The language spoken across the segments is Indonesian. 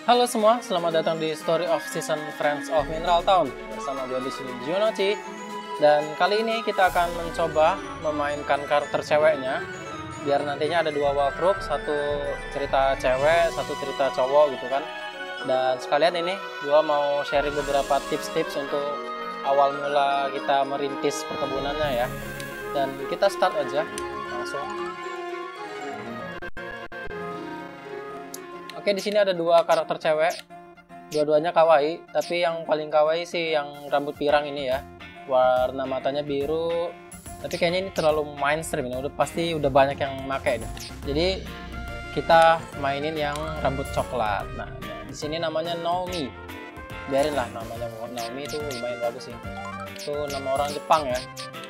Halo semua, selamat datang di Story of Season Friends of Mineral Town bersama gue di sini Junochi. Dan kali ini kita akan mencoba memainkan karakter ceweknya, biar nantinya ada dua walkthrough, satu cerita cewek, satu cerita cowok gitu kan. Dan sekalian ini gue mau sharing beberapa tips-tips untuk awal mula kita merintis perkebunannya ya. Dan kita start aja langsung. Oke, di sini ada dua karakter cewek, dua-duanya kawaii, tapi yang paling kawaii sih yang rambut pirang ini ya, warna matanya biru, tapi kayaknya ini terlalu mainstream ini, udah banyak yang make nih. Jadi kita mainin yang rambut coklat. Nah, di sini namanya Naomi, biarin lah namanya Naomi, itu lumayan bagus sih. Itu nama orang Jepang ya.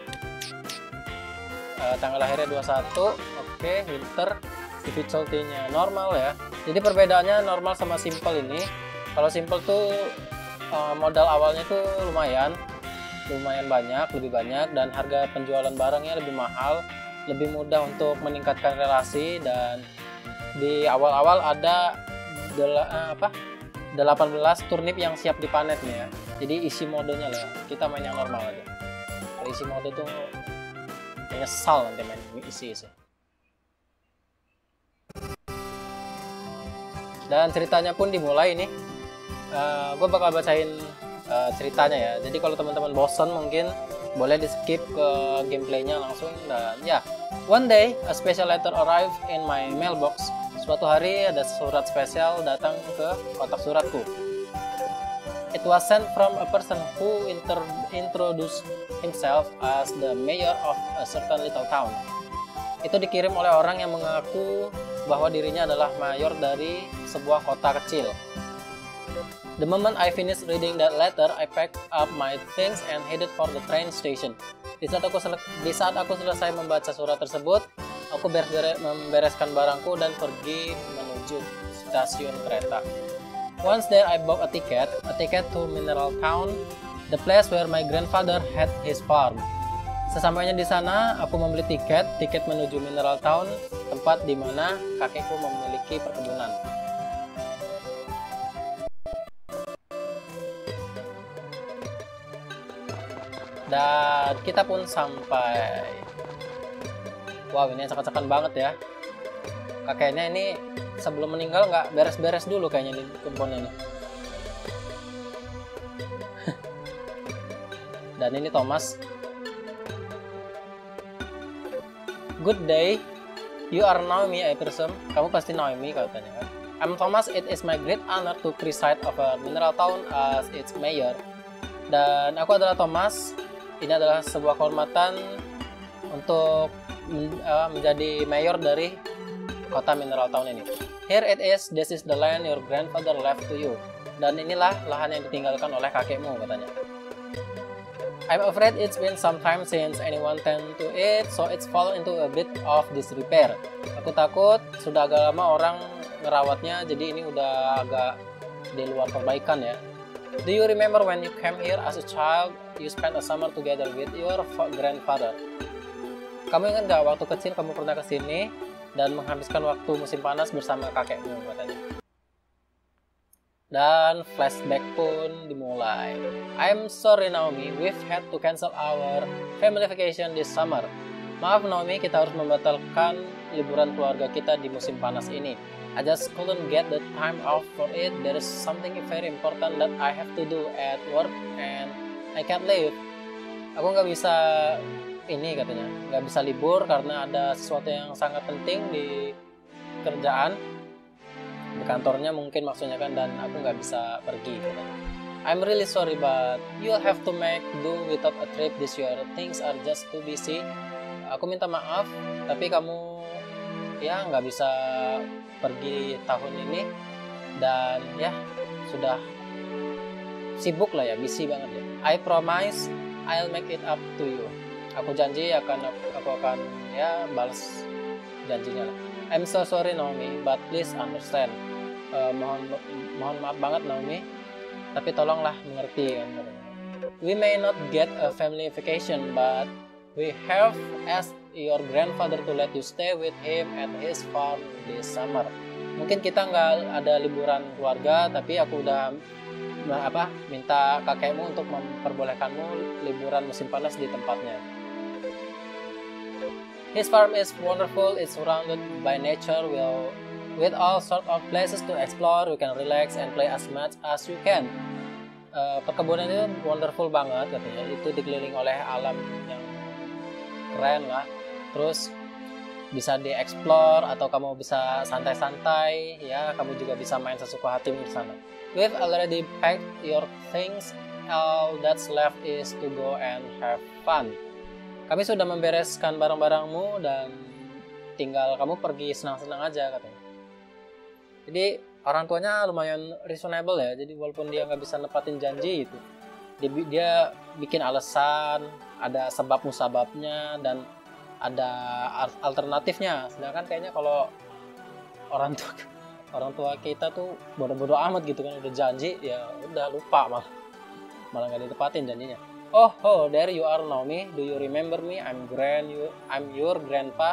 Tanggal lahirnya 21, oke, winter. Difficulty-nya normal ya. Jadi perbedaannya normal sama simple ini. Kalau simple tuh modal awalnya tuh lumayan banyak, lebih banyak, dan harga penjualan barangnya lebih mahal, lebih mudah untuk meningkatkan relasi, dan di awal-awal ada 18 turnip yang siap dipanen nih ya. Jadi isi modenya lah. Kita main yang normal aja. Kalau isi mode tuh menyesal nanti main isi. Dan ceritanya pun dimulai nih. Gue bakal bacain ceritanya ya. Jadi kalau teman-teman bosan mungkin boleh di skip ke gameplaynya langsung. Dan ya, one day a special letter arrived in my mailbox. Suatu hari ada surat spesial datang ke kotak suratku. It was sent from a person who introduced himself as the mayor of a certain little town. Itu dikirim oleh orang yang mengaku bahwa dirinya adalah mayor dari sebuah kota kecil. The moment I finished reading that letter, I packed up my things and headed for the train station. Di saat aku selesai membaca surat tersebut, aku membereskan barangku dan pergi menuju stasiun kereta. Once there, I bought a ticket to Mineral Town, the place where my grandfather had his farm. Sesampainya di sana, aku membeli tiket menuju Mineral Town, tempat di mana kakekku memiliki perkebunan. Dan kita pun sampai. Wow, ini acak-acakan banget ya. Kakeknya ini sebelum meninggal nggak beres-beres dulu kayaknya di kebunnya ini. Dan ini Thomas. Good day, you are Naomi, I presume. Kamu pasti Naomi katanya kan. I'm Thomas, it is my great honor to preside over Mineral Town as its mayor. Dan aku adalah Thomas. Ini adalah sebuah kehormatan untuk menjadi mayor dari kota Mineral Town ini. Here it is, this is the land your grandfather left to you. Dan inilah lahan yang ditinggalkan oleh kakekmu katanya. I'm afraid it's been some time since anyone tend to it, so it's fallen into a bit of disrepair. Aku takut sudah agak lama orang ngerawatnya, jadi ini udah agak di luar perbaikan ya. Do you remember when you came here as a child, you spent a summer together with your grandfather? Kamu ingat gak waktu kecil kamu pernah kesini dan menghabiskan waktu musim panas bersama kakekmu katanya. Dan flashback pun dimulai. I'm sorry Naomi, we've had to cancel our family vacation this summer. Maaf Naomi, kita harus membatalkan liburan keluarga kita di musim panas ini. I just couldn't get the time off for it. There is something very important that I have to do at work and I can't leave. Aku nggak bisa ini katanya, nggak bisa libur karena ada sesuatu yang sangat penting di kerjaan. Di kantornya mungkin maksudnya kan, dan aku nggak bisa pergi gitu. I'm really sorry but you'll have to make do without a trip this year. Things are just too busy. Aku minta maaf tapi kamu ya nggak bisa pergi tahun ini, dan ya sudah sibuk lah ya, busy banget ya. I promise I'll make it up to you. Aku janji aku akan ya balas janjinya lah. I'm so sorry Naomi, but please understand. Mohon maaf banget Naomi, tapi tolonglah mengerti kan. We may not get a family vacation, but we have your grandfather to let you stay with him at his farm this summer. Mungkin kita nggak ada liburan keluarga, tapi aku udah minta kakekmu untuk memperbolehkanmu liburan musim panas di tempatnya. His farm is wonderful. It's surrounded by nature with all sorts of places to explore. You can relax and play as much as you can. Perkebunan itu wonderful banget katanya. Itu dikelilingi oleh alam yang keren lah. Terus bisa dieksplor atau kamu bisa santai-santai ya. Kamu juga bisa main sesuka hatimu di sana. We've already packed your things. All that's left is to go and have fun. Kami sudah membereskan barang-barangmu dan tinggal kamu pergi senang-senang aja katanya. Jadi orang tuanya lumayan reasonable ya, jadi walaupun dia nggak bisa nepatin janji itu, dia bikin alasan, ada sebab musababnya dan ada alternatifnya. Sedangkan kayaknya kalau orang tua kita tuh bodoh-bodoh amat gitu kan, udah janji ya udah lupa malah nggak ditepatin janjinya. Oh, there you are Naomi. Do you remember me? I'm your grandpa.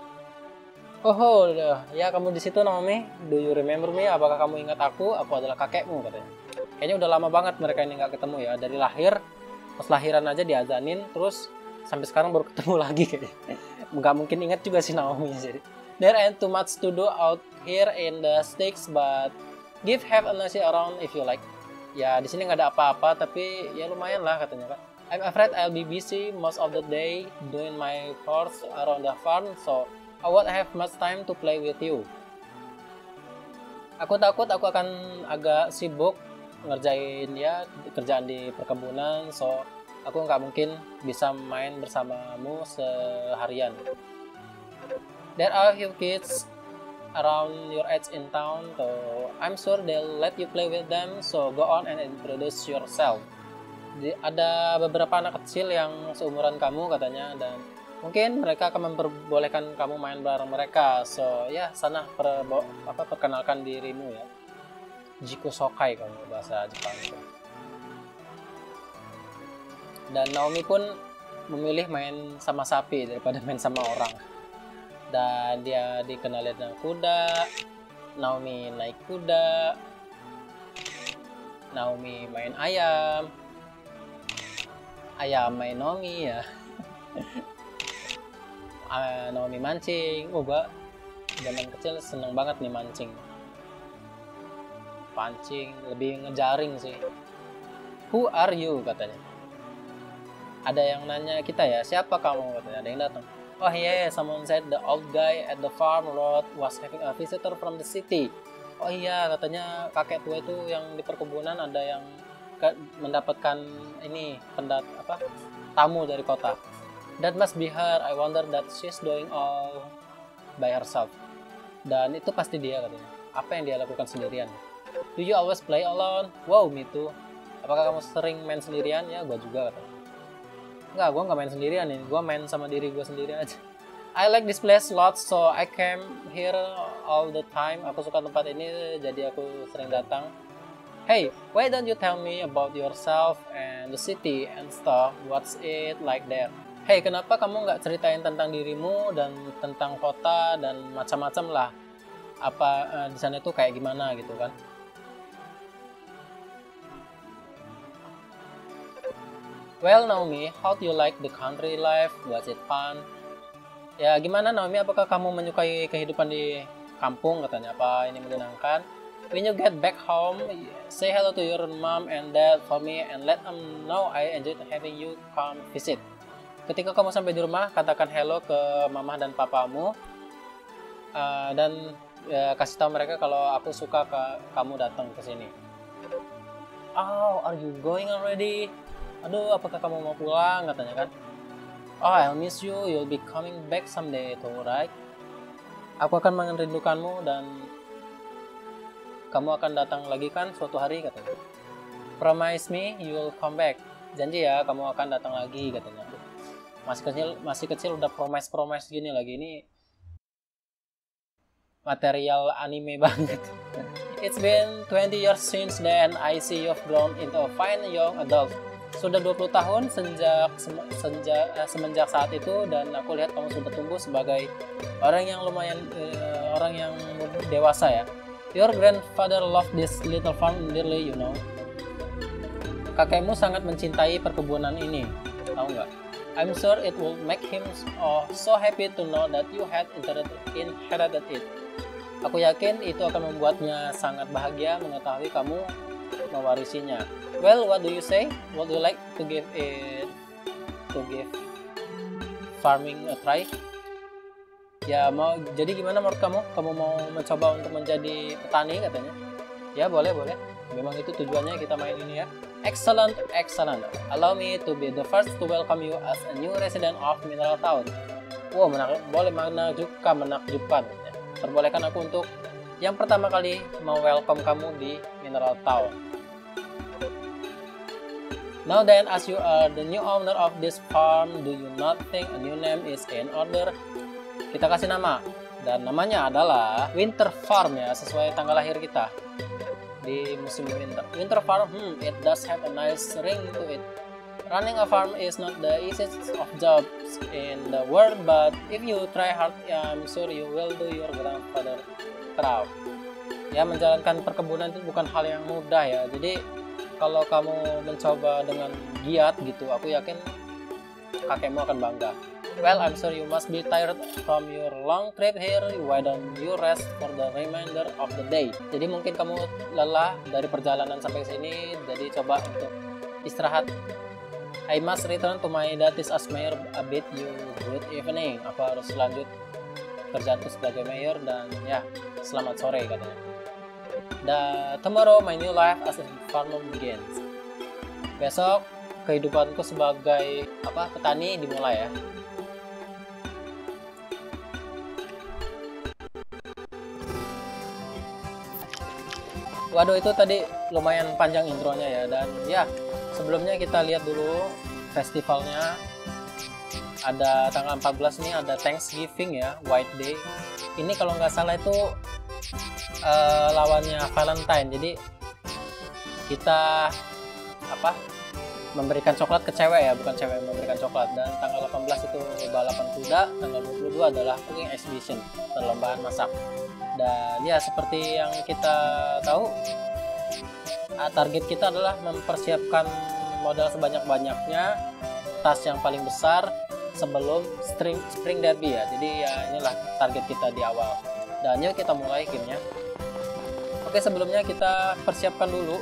Ya kamu di situ Naomi. Do you remember me? Apakah kamu ingat aku? Aku adalah kakekmu katanya. Kayaknya udah lama banget mereka ini nggak ketemu ya. Dari lahir, pas lahiran aja diazanin, terus sampai sekarang baru ketemu lagi kayaknya. Nggak mungkin ingat juga si Naomi jadi. There ain't too much to do out here in the sticks, but have a nosy around if you like. Ya di sini nggak ada apa-apa, tapi ya lumayan lah katanya kan. I'm afraid I'll be busy most of the day doing my chores around the farm, so I won't have much time to play with you. Aku takut aku akan agak sibuk ngerjain ya kerjaan di perkebunan, so aku nggak mungkin bisa main bersamamu seharian. There are a few kids around your age in town, so I'm sure they'll let you play with them, so go on and introduce yourself. Ada beberapa anak kecil yang seumuran kamu katanya, dan mungkin mereka akan memperbolehkan kamu main bareng mereka, so ya sana perkenalkan dirimu ya. Jiku Sokai kalau bahasa Jepang itu. Dan Naomi pun memilih main sama sapi daripada main sama orang. Dan dia dikenalin dengan kuda. Naomi naik kuda. Naomi main ayam. Ayam main Naomi ya. Naomi mancing. Gua zaman kecil seneng banget nih mancing. Pancing, lebih ngejaring sih. Who are you katanya. Ada yang nanya kita ya, siapa kamu katanya. Ada yang datang. Oh yeah, someone said the old guy at the farm road was having a visitor from the city. Oh iya, katanya kakek tua itu yang di perkebunan ada yang mendapatkan ini tamu dari kota. That must be her. I wonder that she's doing all by herself. Dan itu pasti dia katanya. Apa yang dia lakukan sendirian? Do you always play alone? Wow, me too. Apakah kamu sering main sendirian? Ya, gue juga katanya. Enggak, gue nggak main sendirian nih. Gue main sama diri gue sendiri aja. I like this place lots, so I came here all the time. Aku suka tempat ini, jadi aku sering datang. Hey, why don't you tell me about yourself and the city and stuff? What's it like there? Hey, kenapa kamu nggak ceritain tentang dirimu dan tentang kota dan macam-macam lah? Apa di sana itu kayak gimana gitu kan? Well, Naomi, how do you like the country life? Was it fun? Ya, gimana Naomi? Apakah kamu menyukai kehidupan di kampung? Katanya, apa ini menyenangkan? When you get back home, say hello to your mom and dad for me and let them know I enjoyed having you come visit. Ketika kamu sampai di rumah, katakan hello ke mama dan papamu dan kasih tahu mereka kalau aku suka kamu datang ke sini. Oh, are you going already? Aduh, apakah kamu mau pulang? Katanya kan. Oh, I'll miss you. You'll be coming back someday too, right? Aku akan merindukanmu dan kamu akan datang lagi kan suatu hari katanya. Promise me you'll come back. Janji ya, kamu akan datang lagi katanya. Masih kecil udah promise gini lagi, ini material anime banget. It's been 20 years since then. I see you've grown into a fine young adult. Sudah 20 tahun semenjak saat itu, dan aku lihat kamu sudah tumbuh sebagai orang yang lumayan orang yang dewasa ya. Your grandfather loved this little farm dearly, you know. Kakekmu sangat mencintai perkebunan ini, tahu nggak? I'm sure it will make him so happy to know that you had inherited it. Aku yakin itu akan membuatnya sangat bahagia mengetahui kamu mewarisinya. Well, what do you say? Would you like to give farming a try? Ya, jadi gimana menurut kamu? Kamu mau mencoba untuk menjadi petani katanya? Ya, boleh. Memang itu tujuannya kita main ini ya. Excellent. Allow me to be the first to welcome you as a new resident of Mineral Town. Wow, menakjubkan. Perbolehkan aku untuk yang pertama kali mau welcome kamu di Mineral Town. Now then, as you are the new owner of this farm, do you not think a new name is in order? Kita kasih nama, dan namanya adalah Winter Farm ya, sesuai tanggal lahir kita di musim winter. Winter Farm, it does have a nice ring to it. Running a farm is not the easiest of jobs in the world, but if you try hard, I'm sure you will do your grandfather proud. Ya, menjalankan perkebunan itu bukan hal yang mudah ya. Jadi kalau kamu mencoba dengan giat gitu, aku yakin kakekmu akan bangga. Well, I'm sure you must be tired from your long trip here. Why don't you rest for the remainder of the day? Jadi mungkin kamu lelah dari perjalanan sampai sini, jadi coba untuk istirahat. I must return to my duties as mayor. A bit you. Good evening. Aku harus lanjut kerjaanku sebagai mayor, dan ya, selamat sore katanya. Tomorrow my new life as a farmer begins. Besok kehidupanku sebagai petani dimulai ya. Waduh, itu tadi lumayan panjang intronya ya, dan ya sebelumnya kita lihat dulu festivalnya. Ada tanggal 14 nih, ada Thanksgiving ya, White Day. Ini kalau nggak salah itu lawannya Valentine. Jadi kita memberikan coklat ke cewek ya, bukan cewek memberikan coklat. Dan tanggal 18 itu balapan kuda, tanggal 22 adalah cooking exhibition, perlombaan masak. Dan ya seperti yang kita tahu, target kita adalah mempersiapkan modal sebanyak-banyaknya, tas yang paling besar sebelum Spring Derby ya. Jadi ya inilah target kita di awal. Dan yuk kita mulai gamenya. Oke, sebelumnya kita persiapkan dulu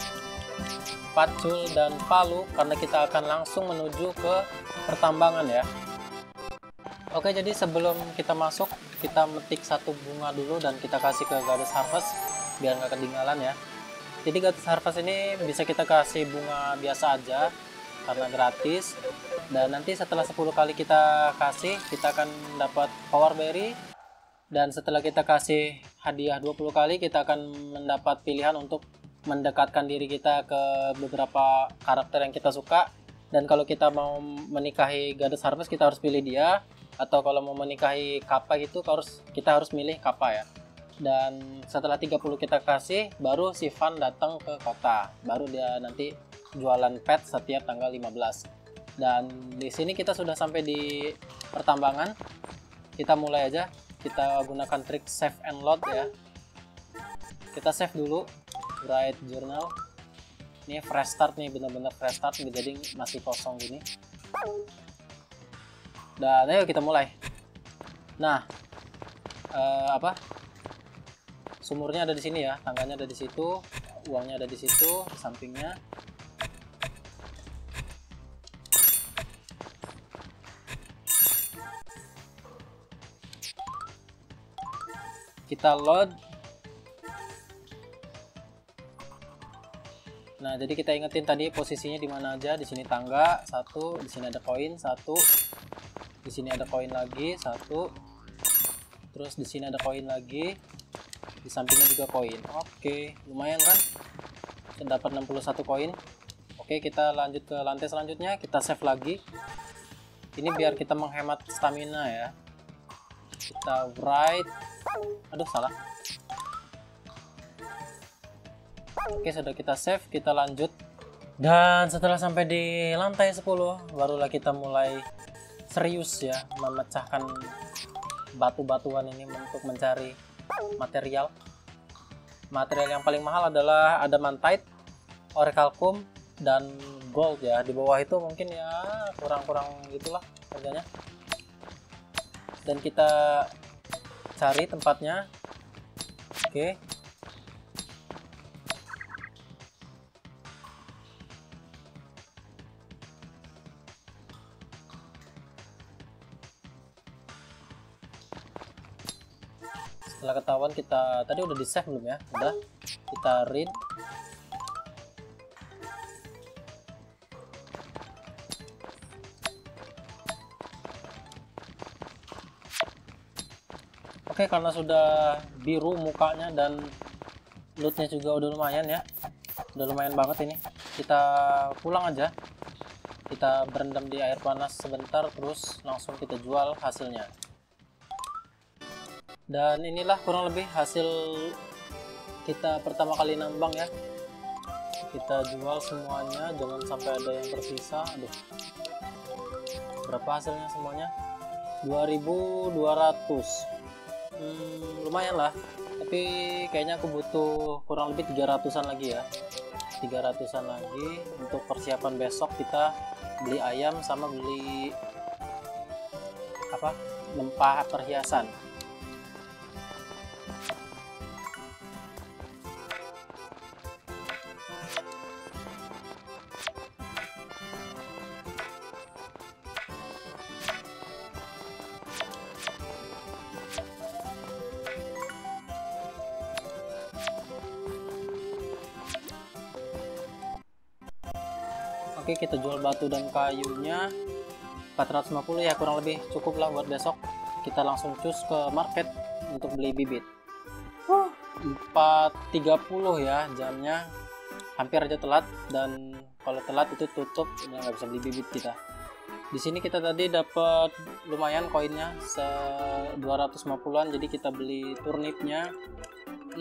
pacul dan palu karena kita akan langsung menuju ke pertambangan ya. Oke, jadi sebelum kita masuk, kita metik satu bunga dulu dan kita kasih ke Goddess Harvest biar nggak ketinggalan ya. Jadi Goddess Harvest ini bisa kita kasih bunga biasa aja karena gratis. Dan nanti setelah 10 kali kita kasih, kita akan dapat Power Berry. Dan setelah kita kasih hadiah 20 kali, kita akan mendapat pilihan untuk mendekatkan diri kita ke beberapa karakter yang kita suka. Dan kalau kita mau menikahi Goddess Harvest, kita harus pilih dia. Atau kalau mau menikahi Kappa gitu, kita harus milih Kappa ya. Dan setelah 30 kita kasih, baru si Van datang ke kota. Baru dia nanti jualan pet setiap tanggal 15. Dan di sini kita sudah sampai di pertambangan. Kita mulai aja. Kita gunakan trik save and load ya. Kita save dulu, write journal. Ini fresh start nih, bener-bener fresh start, jadi masih kosong gini. Dan ayo kita mulai. Nah, sumurnya ada di sini ya, tangganya ada di situ, uangnya ada di situ, di sampingnya. Kita load. Nah, jadi kita ingetin tadi posisinya di mana aja. Di sini tangga 1, di sini ada koin 1, di sini ada koin lagi 1, terus di sini ada koin lagi, di sampingnya juga koin. Oke, lumayan kan? Kita dapat 61 koin. Oke, kita lanjut ke lantai selanjutnya. Kita save lagi. Ini biar kita menghemat stamina ya. Kita write. Aduh, salah. Oke, sudah kita save. Kita lanjut Dan setelah sampai di lantai 10, barulah kita mulai serius ya memecahkan batu-batuan ini untuk mencari material. Material yang paling mahal adalah adamantite, orichalcum, dan gold ya. Di bawah itu mungkin ya kurang-kurang gitulah harganya. Dan kita cari tempatnya. Oke. Setelah ketahuan kita tadi udah di save belum ya? Udah. Kita read. Oke, karena sudah biru mukanya dan lootnya juga udah lumayan ya. Udah lumayan banget ini. Kita pulang aja. Kita berendam di air panas sebentar, terus langsung kita jual hasilnya. Dan inilah kurang lebih hasil kita pertama kali nambang ya. Kita jual semuanya, jangan sampai ada yang tersisa. Aduh, berapa hasilnya semuanya? 2200. Lumayan lah, tapi kayaknya aku butuh kurang lebih 300-an lagi ya. 300-an lagi untuk persiapan besok. Kita beli ayam sama beli apa, lempah perhiasan. Oke, kita jual batu dan kayunya 450 ya, kurang lebih cukup lah buat besok. Kita langsung cus ke market untuk beli bibit. 4.30 ya jamnya, hampir aja telat, dan kalau telat itu tutup, udah nggak bisa beli bibit kita. Di sini kita tadi dapat lumayan koinnya 250-an, jadi kita beli turnipnya 6.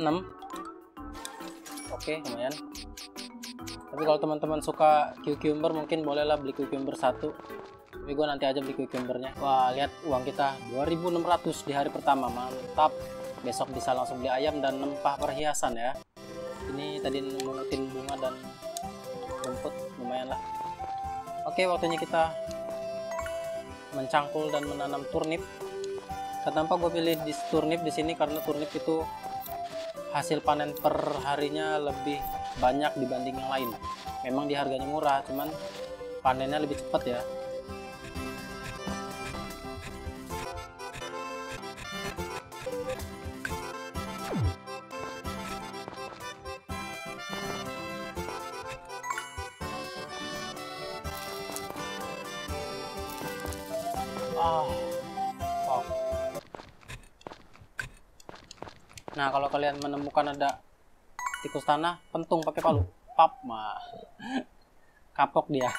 Oke, lumayan. Tapi kalau teman-teman suka cucumber mungkin bolehlah beli cucumber 1. Tapi gue nanti aja beli cucumbernya. Wah, lihat uang kita 2.600 di hari pertama, mantap. Besok bisa langsung beli ayam dan lempah perhiasan ya. Ini tadi mengutin bunga dan rumput, lumayan lah. Oke, waktunya kita mencangkul dan menanam turnip. Kenapa gue pilih di turnip di sini? Karena turnip itu hasil panen per harinya lebih banyak dibanding yang lain. Memang di harganya murah, cuman panennya lebih cepat ya. Nah, kalau kalian menemukan ada tikus tanah, pentung pakai palu, pap, mah kapok dia.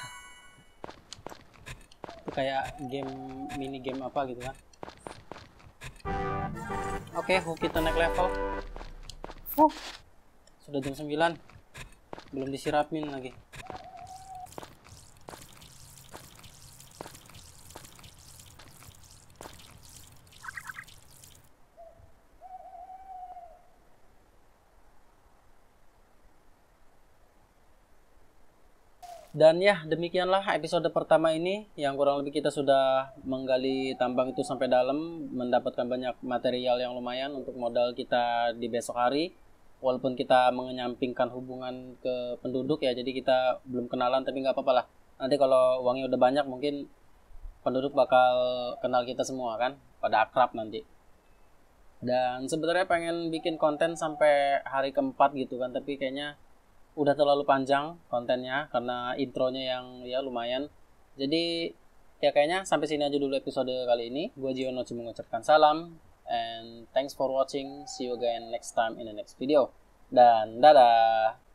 Itu kayak game, mini game apa gitu kan. Oke, hook kita naik level. Sudah jam 9, belum disiramin lagi. Dan ya, demikianlah episode pertama ini, yang kurang lebih kita sudah menggali tambang itu sampai dalam, mendapatkan banyak material yang lumayan untuk modal kita di besok hari. Walaupun kita mengenyampingkan hubungan ke penduduk ya, jadi kita belum kenalan, tapi nggak apa-apa lah. Nanti kalau uangnya udah banyak, mungkin penduduk bakal kenal kita semua kan, pada akrab nanti. Dan sebenarnya pengen bikin konten sampai hari keempat gitu kan, tapi kayaknya udah terlalu panjang kontennya karena intronya yang ya lumayan. Jadi ya kayaknya sampai sini aja dulu episode kali ini. Gua Gionoci mengucapkan salam and thanks for watching. See you again next time in the next video. Dan dadah.